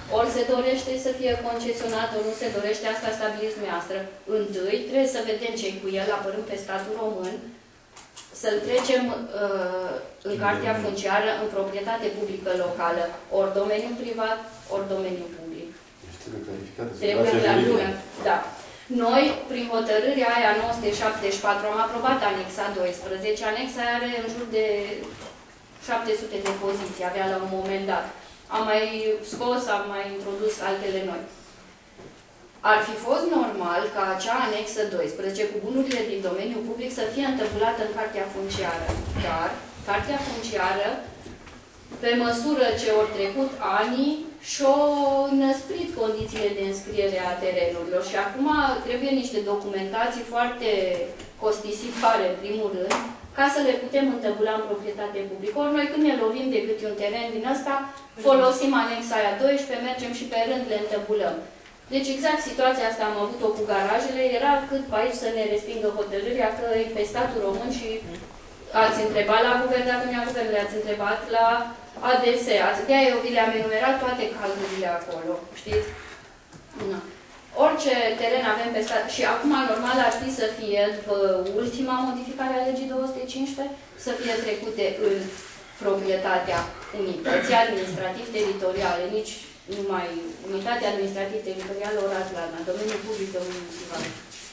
Ori se dorește să fie concesionat, ori nu se dorește, asta stabiliți dumneavoastră. Întâi trebuie să vedem ce-i cu el, apărând pe statul român, să-l trecem în cartea funciară în proprietate publică locală, ori domeniu privat, ori domeniu public. Trebuie clarificat. Da. Noi, prin hotărârea aia 974, am aprobat anexa 12. Anexa are în jur de 700 de poziții, avea la un moment dat. Am mai scos, am mai introdus altele noi. Ar fi fost normal ca acea anexă 12 cu bunurile din domeniul public să fie întâmplată în cartea funciară. Dar cartea funciară, pe măsură ce au trecut anii, și-au năsprit condițiile de înscriere a terenurilor. Și acum trebuie niște documentații foarte costisitoare, în primul rând, ca să le putem întăbula în proprietate publică. Ori noi când ne lovim de câte un teren din ăsta, folosim anexa aia 12, mergem și pe rând le întăbulăm. Deci exact situația asta am avut-o cu garajele, era cât pe aici să ne respingă hotărârea că e pe statul român și ați întrebat la guvern, dacă nu guvern, le-ați întrebat la ADS. De-aia eu vi le-am enumerat toate cazurile acolo, știți? Nu. Orice teren avem pe stat, și acum normal ar fi să fie, după ultima modificare a legii 215, să fie trecute în proprietatea unității administrativ-teritoriale, nici numai unitatea administrativ-teritorială oraș-larna, domeniul public, domeniul privat.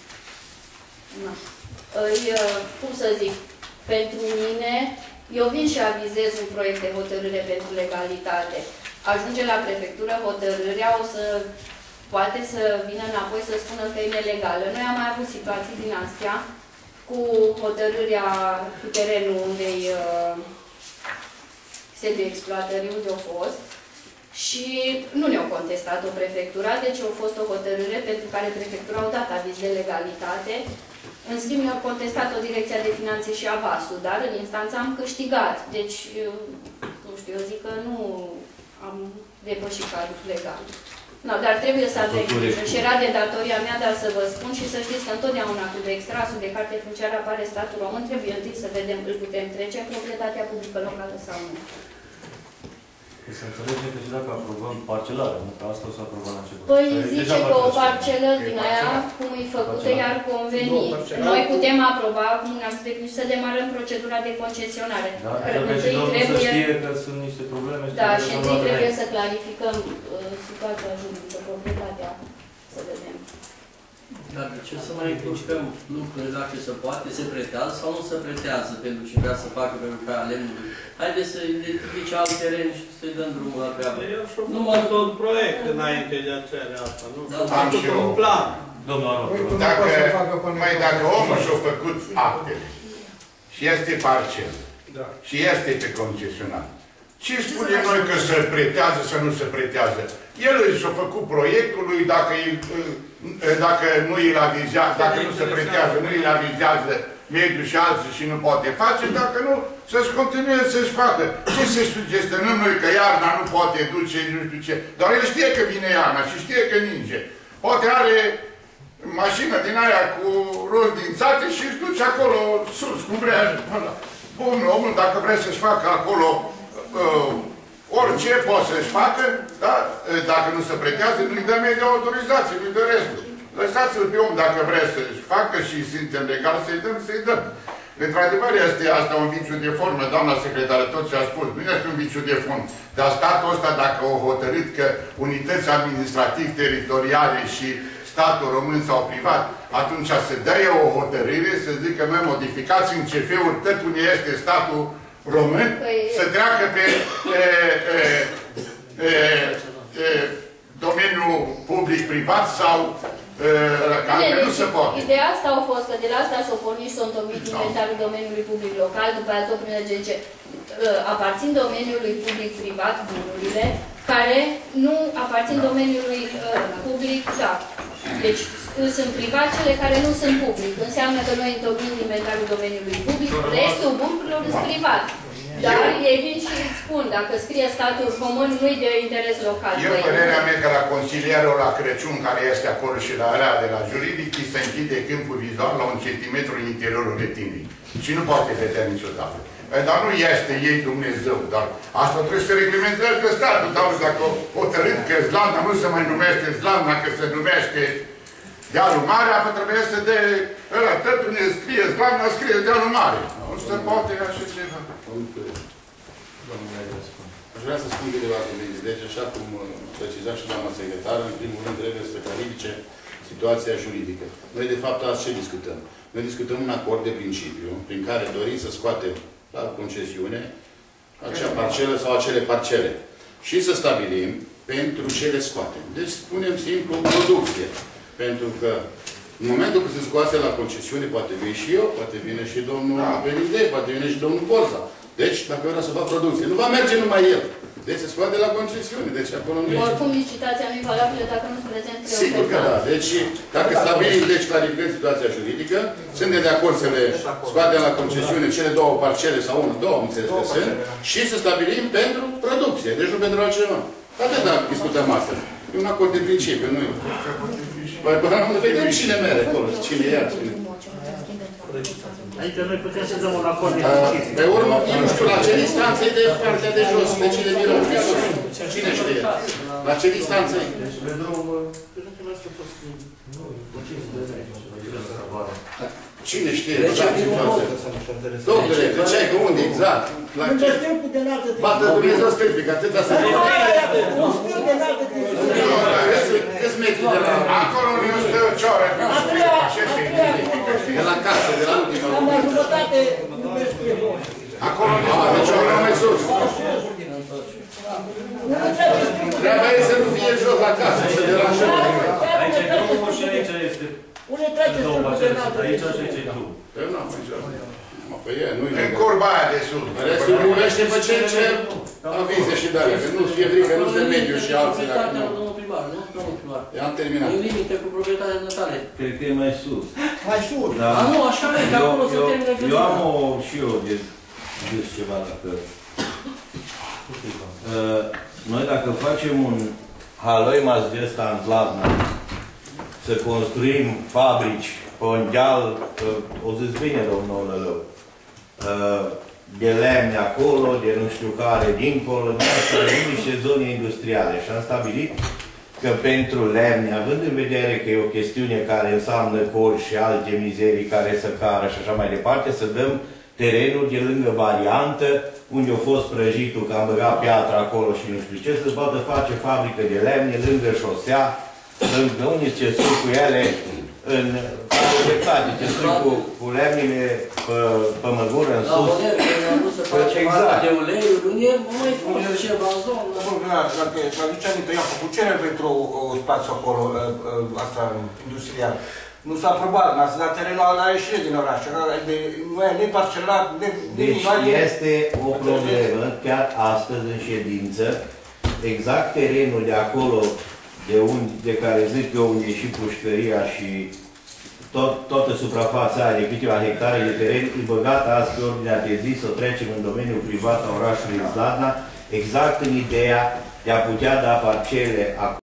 Cum să zic, pentru mine, eu vin și avizez un proiect de hotărâre pentru legalitate. Ajunge la prefectură hotărârea, o să poate să vină înapoi să spună că e nelegală. Noi am mai avut situații din astea cu hotărârea cu terenul unde-i sediul exploatării, unde a fost. Și nu ne-au contestat-o prefectura, deci a fost o hotărâre pentru care prefectura au dat aviz de legalitate. În schimb, ne-au contestat-o Direcția de Finanțe și Avasul, dar în instanță am câștigat. Deci, nu știu, eu zic că nu am depășit cadrul legal. No, dar trebuie să avem grijă. Și era de datoria mea, dar să vă spun și să știți că întotdeauna când extrasul de carte funciară apare statul român, trebuie întâi să vedem îl putem trece în proprietatea publică locală sau nu. Să înțelegem că și dacă aprobăm parcelarea, nu? Că asta o să aprobăm la început. Păi zice că o parcelă din aia, cum e făcută, iar conveni. Noi putem aproba, cum ne-am spus, să demarăm procedura de concesionare. Da, trebuie și domnul să știe că sunt niște probleme. Da, și întâi trebuie să clarificăm situația juridică, proprietatea, să vedem. Dar de ce să mai încurcăm lucrurile dacă se poate, se pretează sau nu se pretează pentru ce vrea să facă pe lucrarea lemnului? Haideți să identifice alt teren și să-i dăm drumul la treabă. Eu și-o număr tot proiect înainte de aceea asta, nu? Am și eu. Un plan. Domnul Anu. Dacă omul și-a făcut actele și este parcel și este pe concesionar, ce spunem noi că se pretează, să nu se pretează? El și-a făcut proiectul lui, dacă nu îl avizează, dacă nu se pretează, nu îl avizează mediul și alții și nu poate face, dacă nu, să-și continue să-și facă. Ce se sugestionăm noi că iarna nu poate duce, nu știu ce. Dar el știe că vine iarna și știe că ninge. Poate are mașină din aia cu roți dințate și își duce acolo sus, cum vrea. Bun, omul, dacă vrea să-și facă acolo orice poate să-și facă, da? Dacă nu se pretează, nu-i dă media autorizație, nu-i dă restul. Lăsați-l pe om dacă vrea să-și facă și suntem legal să-i dăm, să-i dăm. Într-adevăr, este asta un viciu de formă, doamna secretară, tot ce a spus, nu este un viciu de formă. Dar statul ăsta, dacă au hotărât că unități administrativ-teritoriale și statul român sau privat, atunci să dea o hotărâre, să zică, mă, modificați în CF-uri, tot unde este statul român, să treacă pe domeniul public-privat sau nu se poate. Ideea asta a fost că de la asta s-o pornit și s-o întocmit inventarul domeniului public local, după aceea tot prin zice aparțin domeniului public-privat bunurile, care nu aparțin domeniului public, da. Deci sunt privat cele care nu sunt public. Înseamnă că noi întocmim inventarul domeniului public, restul bunurilor sunt privat. Dar ei vin și spun, dacă scrie statul român, nu-i de interes local. Eu părerea mea că la consilierul la Crăciun, care este acolo și la alea de la juridic, se închide câmpul vizual la 1 centimetru în interiorul retinei. Și nu poate vedea niciodată. Dar nu este ei Dumnezeu. Dar asta trebuie să reglementeze statul. Dar dacă hotărât că Zlanda nu se mai numește Zlanda, că se numește Dealul Mare, apă trebuie să de ăla tot unde scrie Zlanda, scrie Dealul Mare. Nu se poate așa ceva. Aș vrea să spun câteva cuvinte. Deci, așa cum preciza și doamna secretară, în primul rând trebuie să clarifice situația juridică. Noi, de fapt, azi ce discutăm? Noi discutăm un acord de principiu prin care dorim să scoatem la concesiune acea parcelă sau acele parcele și să stabilim pentru ce le scoatem. Deci, spunem simplu, producție. Pentru că în momentul când se scoase la concesiune, poate vine și eu, poate vine și domnul Benidei, poate vine și domnul Borza. Deci, dacă eu vreau să fac producție, nu va merge numai el. Deci se scoate la concesiune. Deci acolo nu Oricum, licitația nu e valabilă dacă nu sunt prezenți. Sigur că da. Deci, dacă stabilim, deci clarificăm situația juridică, suntem de acord să le scoatem la concesiune cele două parcele sau una, două, înțeles că sunt, și să stabilim pentru producție. Deci nu pentru altceva. Atât discutăm astăzi. E un acord de principiu, nu e? Păi, până nu vedem cine mere acolo, cine ia, cine. Aici noi putem să dăm un acord de principiu. Pe urmă, nu știu, la ce instanță e de partea de jos, de cine birou, de sus. Cine știe? La ce instanță e? Cine știe? Doctore, ziceai că unde exact? La ce? Bată Dumnezeu stâlpic, atâta să fie. Nu știu de altă Câți metri de la... Acolo nu stă cioară. De la casă, de la ultima. Am mai jumătate, nu mai știu voi. Acolo nu Deci ori mai sus. Treaba e să nu fie jos la casă, să deranjăm. Aici e drumul și aici este... Unde trece stâlpul de înaltă? Aici și aici e drumul. Eu n-am aici. Păi e, nu-i în curba aia de sus. Restul privește pe cel ce avize și de alea, că nu fie frică, nu-ți de mediu și alții dacă nu. Domnul primar, nu? Domnul primar. I-am terminat. În limite cu proprietatea de tale. Cred că e mai sus. Mai sus. Da. A, nu, așa e, că acolo se termină gândul. Eu am și eu de zis ceva dacă... Noi dacă facem un haloimas de ăsta în Zlatna, să construim fabrici pe un deal, o zis bine domnul Lălău, de lemne acolo, de nu știu care, dincolo, de asta, niște zone industriale. Și am stabilit că pentru lemne, având în vedere că e o chestiune care înseamnă cori și alte mizerii care să cară și așa mai departe, să dăm terenul de lângă variantă, unde a fost prăjitul, că am băgat piatră acolo și nu știu ce, să-ți poată face fabrică de lemne lângă șosea, lângă unii ce sunt cu ele în dreptate, ce sunt cu lemnile pe măgură în sus. La model, că nu se face exact. de uleiuri, nu e mai frumos ceva în zonă. Dacă îți aduce aminte, eu am făcut cerere pentru spațiu acolo, asta industrial. Nu s-a aprobat, n-a dat terenul la ieșire din oraș. Nu e neparcelat, Deci este o problemă, chiar astăzi în ședință, exact terenul de acolo, de care zic eu, unde e și pușcăria și toată suprafața aia de câteva hectare de teren, e băgată azi pe ordinea de zi să trecem în domeniul privat a orașului Zlatna, exact în ideea de a putea da parcele acolo.